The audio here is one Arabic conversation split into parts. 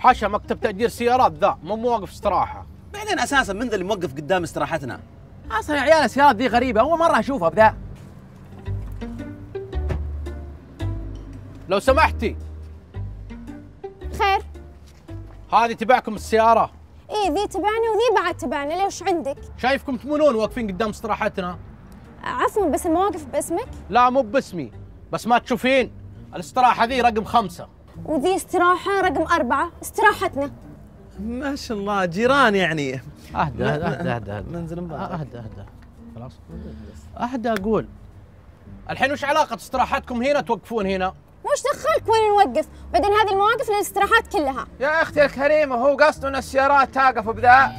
حاشا مكتب تأجير سيارات ذا، مو مواقف استراحة. بعدين اساسا من ذا اللي موقف قدام استراحتنا؟ اصلا يا عيال السيارات ذي غريبه، اول مره اشوفها بذا. لو سمحتي. خير؟ هذه تبعكم السيارة؟ ايه ذي تبعني وذي بعد تبعني، ليش عندك؟ شايفكم تمونون واقفين قدام استراحتنا. عفوا بس المواقف باسمك؟ لا مو باسمي، بس ما تشوفين الاستراحة ذي رقم 5 وذي استراحة رقم 4، استراحتنا. ما شاء الله جيران يعني. اهدى منزل اهدى خلاص اهدى. اقول الحين وش علاقة استراحتكم هنا توقفون هنا؟ وش دخلك وين نوقف؟ بعدين هذه المواقف للاستراحات كلها. يا اختي الكريمه هو قصده ان السيارات تقف بذا.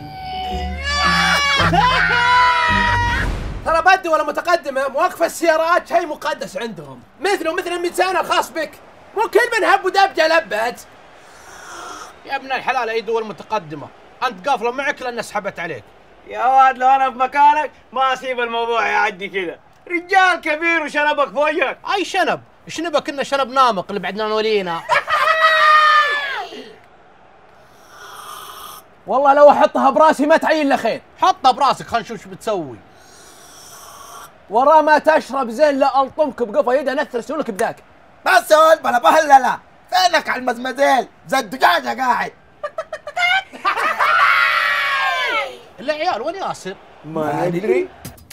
ترى بدي ولا متقدمة، مواقف السيارات شيء مقدس عندهم، مثله مثل الميزان الخاص بك، مو كل من هب ودبجة لبت. يا ابن الحلال اي دول متقدمة، انت قافلة معك لان سحبت عليك. يا واد لو انا في مكانك ما اسيب الموضوع يعدي كذا، رجال كبير وشنبك في وجهك. اي شنب؟ شنبك انه شنب نامق اللي بعدنا نولينا. والله لو احطها براسي ما تعين له خير. حطها براسك خلينا نشوف ايش بتسوي. ورا ما تشرب زين لا الطمك بقفا يده نثر سولك بذاك. بس يا بلا بهلله، فينك على المزمزيل زي الدجاجه قاعد. لا عيال وين ياسر؟ ما ندري.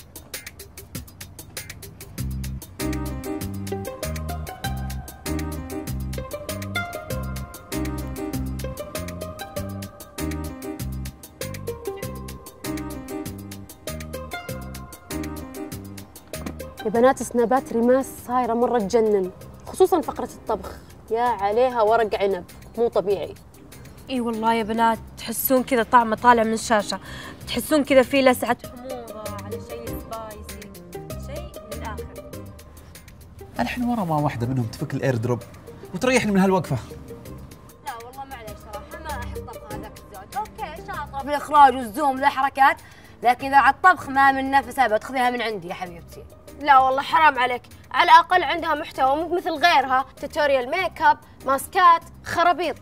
يا بنات سنابات ريماس صايرة مرة تجنن، خصوصا فقرة الطبخ، يا عليها ورق عنب مو طبيعي. اي والله يا بنات تحسون كذا طعمه طالع من الشاشة، تحسون كذا في لسعة حموضة على شيء سبايسي، شيء من الآخر. الحين ورا ما واحدة منهم تفك الاير دروب وتريحني من هالوقفة. لا والله معليش صراحة ما أحب طبخ هذاك الزوج، اوكي شاطرة في الإخراج والزوم ذا حركات، لكن إذا على الطبخ ما من نفس أبد، تاخذيها من عندي يا حبيبتي. لا والله حرام عليك، على الأقل عندها محتوى مو مثل غيرها، توتوريال ميك اب، ماسكات، خرابيط.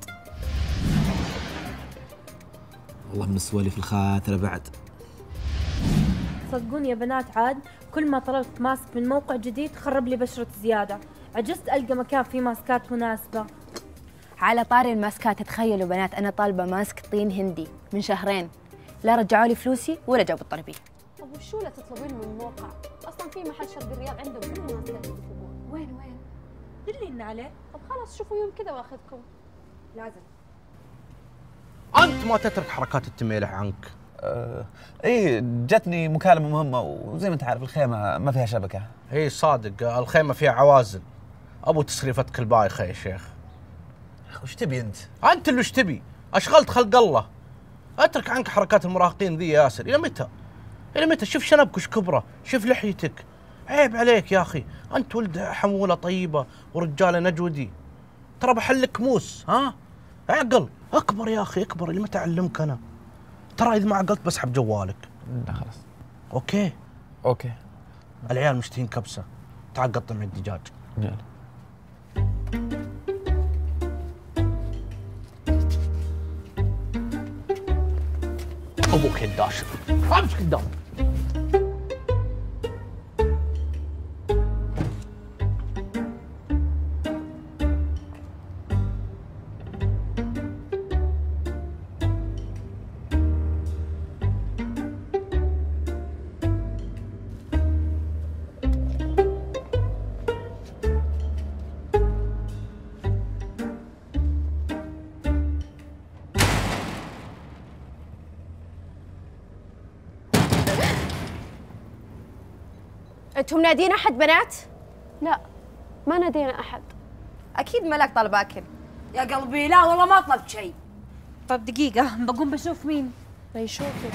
والله من السواليف الخاثرة بعد. صدقوني يا بنات عاد كل ما طلبت ماسك من موقع جديد خرب لي بشرة زيادة، عجزت ألقى مكان فيه ماسكات مناسبة. على طاري الماسكات، تخيلوا بنات أنا طالبة ماسك طين هندي من شهرين، لا رجعوا لي فلوسي ولا جابوا الطلبية. طب وشو لا تطلبين من الموقع؟ أصلاً في محل شرق الرياض عندهم كل الماسكات اللي تطلبوها. وين؟ دلينا عليه. طب خلاص شوفوا يوم كذا واخذكم. لازم. انت ما تترك حركات التميلح عنك. ايه جتني مكالمة مهمة، وزي ما انت عارف الخيمة ما فيها شبكة. اي صادق الخيمة فيها عوازل. ابو تسريفتك البايخة يا شيخ. وش تبي انت؟ انت اللي وش تبي؟ اشغلت خلق الله. اترك عنك حركات المراهقين ذي يا ياسر، الى متى؟ الى متى؟ شوف شنبك وش كبره، شوف لحيتك، عيب عليك يا اخي، انت ولد حموله طيبه ورجاله نجودي، ترى بحلك موس، ها؟ اعقل، اكبر يا اخي اكبر، اللي متى اعلمك انا؟ ترى اذا ما عقلت بسحب جوالك. لا خلاص. اوكي. العيال مشتهين كبسه، تعال قطع من الدجاج. يلا. ابوك يداشر، امشي قدام. انتم نادين احد بنات؟ لا ما نادينا احد. أكيد ملاك طالبة أكل. يا قلبي لا والله ما طلبت شيء. طب دقيقة بقوم بشوف مين. بيشوفوا.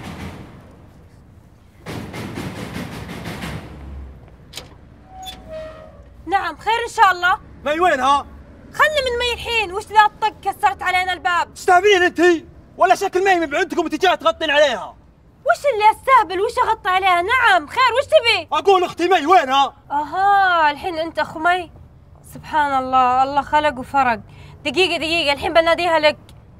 نعم خير إن شاء الله. مي وينها؟ خلني من مي الحين، وش ذا الطق كسرت علينا الباب؟ تستهبلين انت؟ ولا شكل مي من عندكم وانت جاي تغطين عليها؟ وش اللي استهبل؟ وش اغطي عليها؟ نعم خير وش تبي؟ اقول اختي مي وينها؟ اها الحين انت اخو مي؟ سبحان الله، الله خلق وفرق. دقيقة الحين بناديها لك.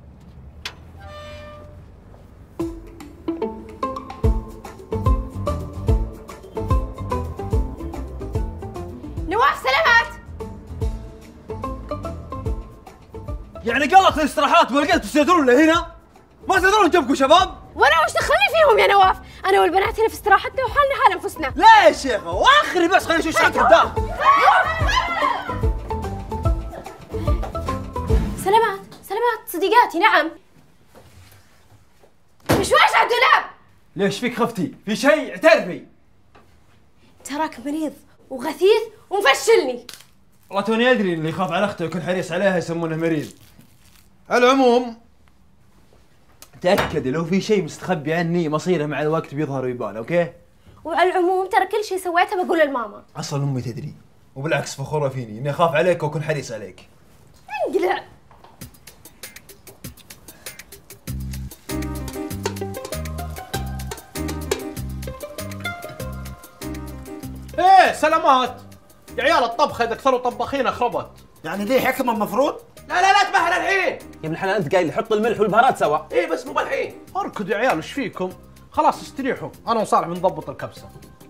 يعني قلت الاستراحات ما لقيت تستدرون لهنا؟ ما تدرون جنبكم شباب؟ وانا وش دخلني فيهم يا نواف؟ انا والبنات هنا في استراحتنا وحالنا حال انفسنا. لا يا شيخة واخري بس خلينا نشوف شعرك قدام. سلامات سلامات صديقاتي. نعم مشواش على الدولاب. ليش فيك خفتي؟ في شيء اعترفي. تراك مريض وغثيث ومفشلني. والله توني ادري اللي يخاف على اخته ويكون حريص عليها يسمونه مريض. على العموم تأكد لو في شيء مستخبي عني مصيره مع الوقت بيظهر ويبان، اوكي؟ وعلى العموم ترى كل شيء سويته بقول للماما. اصلا امي تدري وبالعكس فخوره فيني اني اخاف عليك واكون حريص عليك. انقلع. ايه سلامات يا عيال، الطبخه اذا كثروا طباخين خربت. يعني دي حكمة المفروض؟ لا تبهر الحين. يا ابن الحلال انت قايل لي حط الملح والبهارات سوا. ايه بس مو بالحين. اركضوا يا عيال وش فيكم؟ خلاص استريحوا، انا وصالح بنضبط الكبسه.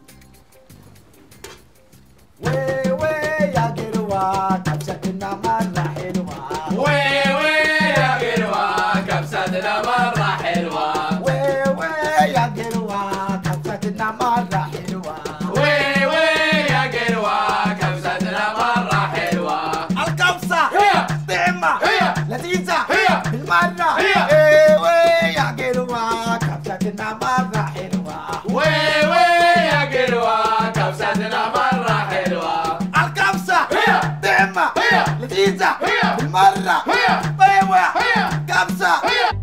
وي يا قروة كبستنا مرة حلوة. وي يا قروة كبستنا مرة حلوة. وي يا قروة كبستنا مرة حلوة. وي يا قروة كبستنا مرة حلوة. الكبسة هي طعمة هي لذيذة هي بالمرة. هي وي يا قروة كبستنا مرة حلوة. وي يا قروة كبستنا مرة حلوة. الكبسة هي طعمة هي لذيذة هي بالمرة. هي ايوه هي كبسة. هي.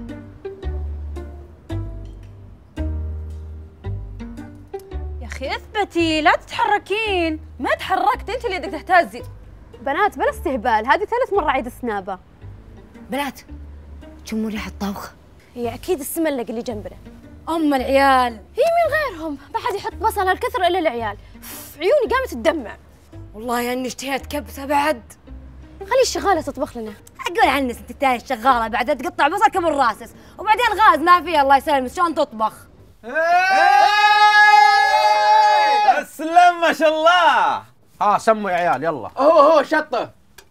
يا اخي اثبتي لا تتحركين. ما تحركت انت اللي بدك تهتزي. بنات بلا استهبال، هذه ثالث مرة عيد السنابة. بنات تشموا ريحة الطبخ؟ هي أكيد السملق اللي جنبنا. أم العيال هي من غيرهم، ما حد يحط بصل هالكثر إلا العيال. عيوني قامت تدمع. والله اني اشتهيت كبسة بعد. خلي الشغالة تطبخ لنا. اقول عنك انت الثاني الشغالة بعد تقطع بصل كم الراسس، وبعدين غاز ما فيه الله يسلمك شلون تطبخ؟ اسلم ما شاء الله. ها سموا يا عيال يلا. هو شطه.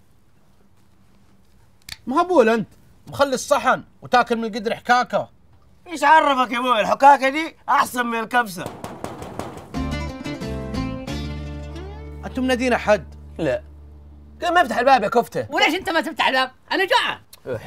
مهبول انت، مخلي الصحن وتاكل من قدر حكاكه. ايش عرفك يا ابوي الحكاكه دي احسن من الكبسه؟ انتم منادين احد؟ لا كذا ما يفتح الباب يا كفته. وليش انت ما تفتح الباب؟ انا جوعان.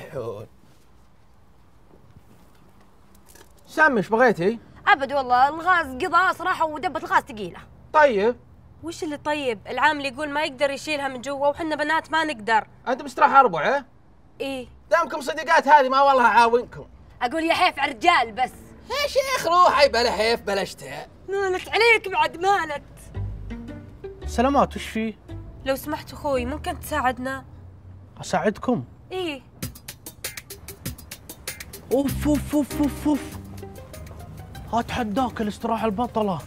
سامي ايش بغيتي؟ ابد والله الغاز قضى صراحة ودبة الغاز ثقيلة. طيب وش اللي طيب؟ العامل يقول ما يقدر يشيلها من جوا وحنا بنات ما نقدر. انت مستراحة اربع ايه؟ ايه دامكم صديقات هذه ما والله اعاونكم. اقول يا حيف على الرجال بس. يا شيخ روحي بلا حيف بلا اشتهاء. مالت عليك بعد مالت. سلامات وش فيه؟ لو سمحت اخوي ممكن تساعدنا؟ اساعدكم؟ ايه. اوف اوف اوف اوف اوف، اتحداك الاستراحة البطلة.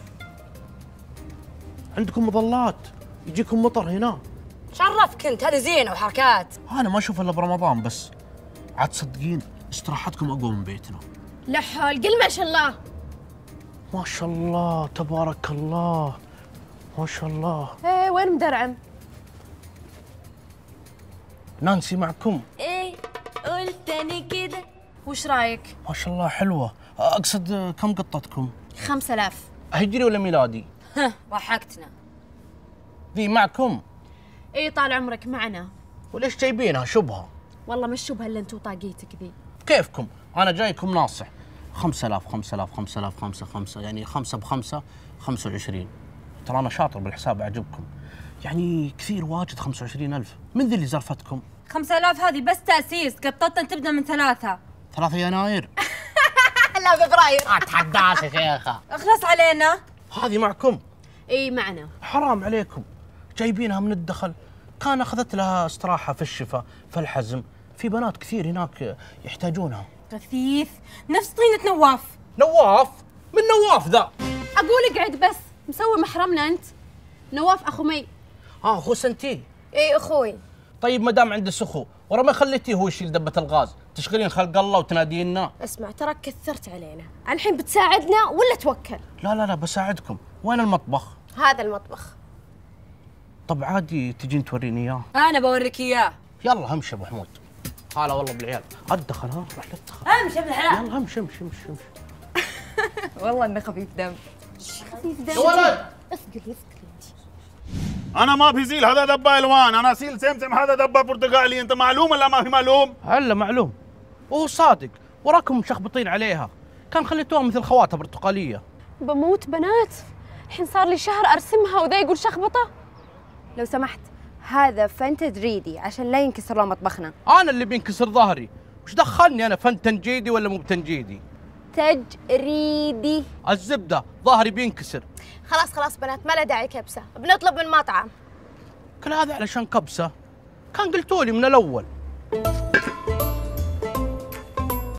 عندكم مظلات، يجيكم مطر هنا. شرفك انت، هذه زينة وحركات. انا ما اشوف الا برمضان بس. عاد تصدقين استراحتكم اقوى من بيتنا. لا حول، قل ما شاء الله. ما شاء الله تبارك الله، ما شاء الله. ايه وين مدرعم؟ نانسي معكم؟ ايه قلت انا كده. وش رايك؟ ما شاء الله حلوة. اقصد كم قطتكم؟ 5000. هجري ولا ميلادي؟ ضحكتنا. ذي معكم؟ ايه طال عمرك معنا. وليش جايبينها شبهة؟ والله مش شبهة الا انتو طاقيتك ذي. كيفكم؟ انا جايكم ناصح. 5000 5000 5000 5 5 يعني 5 ب5 25. ترى انا شاطر بالحساب اعجبكم. يعني كثير واجد 25000. من ذي اللي زرفتكم؟ 5000 هذه بس تأسيس، قطتنا تبدأ من 3. 3 يناير. لا فبراير. اتحداك يا شيخة. اخلص علينا. هذه معكم؟ ايه معنا. حرام عليكم، جايبينها من الدخل. كان اخذت لها استراحة في الشفا في الحزم. في بنات كثير هناك يحتاجونها. رثيث نفس طينة نواف. نواف؟ من نواف ذا؟ اقول اقعد بس، مسوي محرمنا انت. نواف اخو مي. اخو سنتي. ايه اخوي. طيب ما دام عنده سخو ورا ما خليتيه هو يشيل دبة الغاز، تشغلين خلق الله وتنادينا؟ اسمع تراك كثرت علينا، الحين بتساعدنا ولا توكل؟ لا بساعدكم. وين المطبخ؟ هذا المطبخ. طب عادي تجين توريني اياه؟ انا بوريك اياه. يلا همشي ابو حمود. هلا والله بالعيال. ادخل ها راح تدخل. امشي ابن الحلال. يلا امشي امشي امشي امشي. والله انه خفيف دم. خفيف دم. يا ولد اسكت. انا ما في زيل، هذا دبه الوان. انا سيل سمسم، هذا دبه برتقالي. انت معلوم ولا ما في معلوم؟ هلا معلوم. وهو صادق، وراكم مشخبطين عليها. كان خليتوها مثل خواتها برتقاليه. بموت بنات، الحين صار لي شهر ارسمها وذا يقول شخبطه. لو سمحت، هذا فن تجريدي عشان لا ينكسر لون مطبخنا. انا اللي بينكسر ظهري، وش دخلني انا فن تنجيدي ولا مو بتنجيدي؟ تجريدي. الزبده ظهري بينكسر. خلاص بنات، ما له داعي كبسه، بنطلب من مطعم. كل هذا علشان كبسه؟ كان قلتولي من الاول.